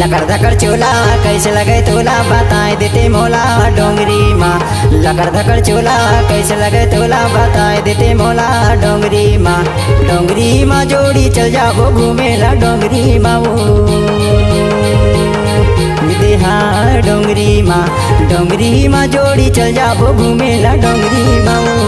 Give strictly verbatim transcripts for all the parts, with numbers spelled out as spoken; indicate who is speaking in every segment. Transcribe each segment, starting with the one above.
Speaker 1: लकड़ धकड़ चोला कैसे लगे तोला बताए देते मोला डोंगरी माँ। लकड़ धकड़ चोला कैसे लगे तोला बताए देते मोला डोंगरी माँ। डोंगरी माँ जोड़ी चल जाओ घूमेला डोंगरी माँ वो हाँ डोंगरी माँ। डोंगरी माँ जोड़ी चल जाओ घूमेला डोंगरी माँ वो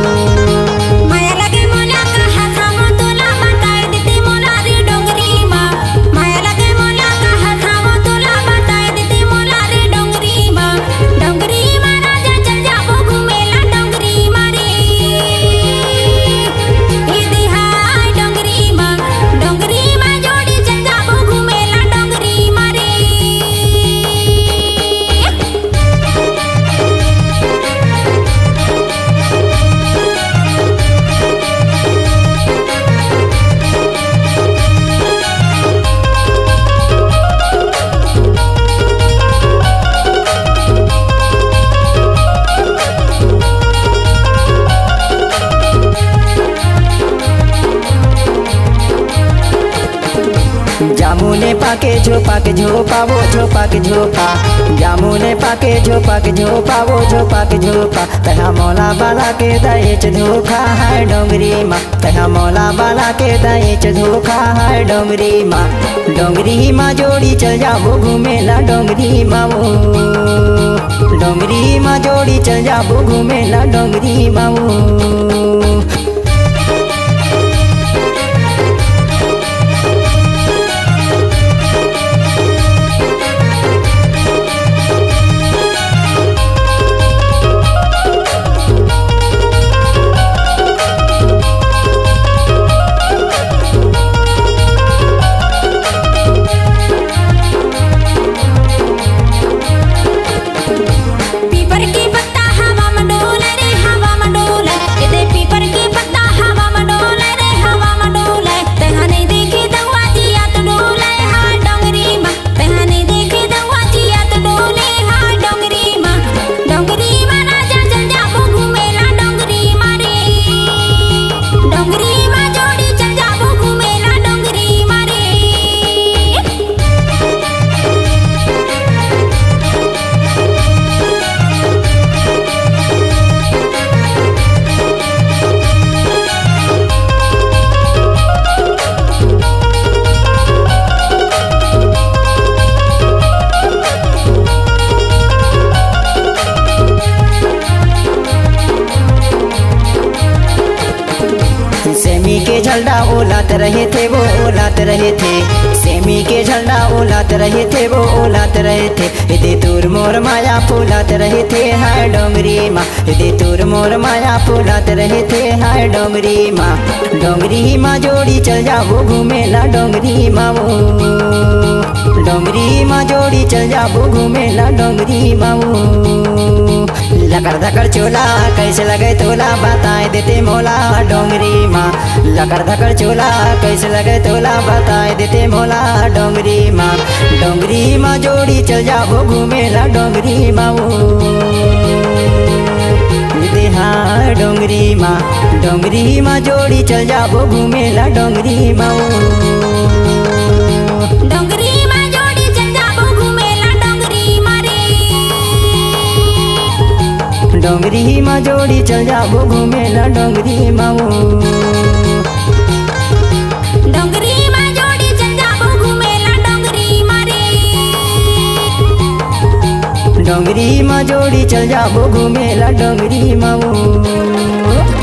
Speaker 1: जामुने पाके झोपा के झोपा वो झोपा के झोपा। जामुने पाके झोपा के झोपा वो झोपा के झोपा। तहा मौला बाला के दहेज धोखा है डोंगरी माँ। तहा मौला बाला के दहेज धोखा है डोंगरी माँ। डोंगरी माँ जोड़ी चल जाओ घूमेला डोंगरी माँ वो डोंगरी माँ जोड़ी चल जाओ घूमेला डोंगरी माँ वो सेमी के झंडा ओलात रहे थे वो ओलात रहे थे। सेमी के झंडा ओलात रहे थे वो ओलात रहे थे। यदि तूर मोर माया फूलात रहे थे हाय डोंगरी माँ। यदि तूर मोर माया फूलात रहे थे हाय डोंगरी माँ। डोंगरी माँ जोड़ी चल जाओ घूमेला डोंगरी माँ वो डोंगरी माँ जोड़ी चल जाओ घूमेला डोंगरी माँ वो लकड़ धकड़ चोला कैसे लगे तोला बताए देते मोला डोंगरी माँ। लकड़ धकड़ चोला कैसे लगे तोला बताए देते मोला डोंगरी माँ। डोंगरी माँ जोड़ी चल जाओ घूमेला डोंगरी माँ वो हाँ डोंगरी माँ। डोंगरी माँ जोड़ी चल जाओ घूमेला डोंगरी माँ वो
Speaker 2: डोंगरी माँ जोड़ी चल जाओ घूमेला डोंगरी माँ रे।
Speaker 1: डोंगरी माँ जोड़ी चल जाओ घूमेला डोंगरी माँ वो
Speaker 2: डोंगरी माँ जोड़ी चल जाओ घूमेला डोंगरी माँ रे।
Speaker 1: डोंगरी माँ जोड़ी चल जाओ घूमेला डोंगरी माँ वो।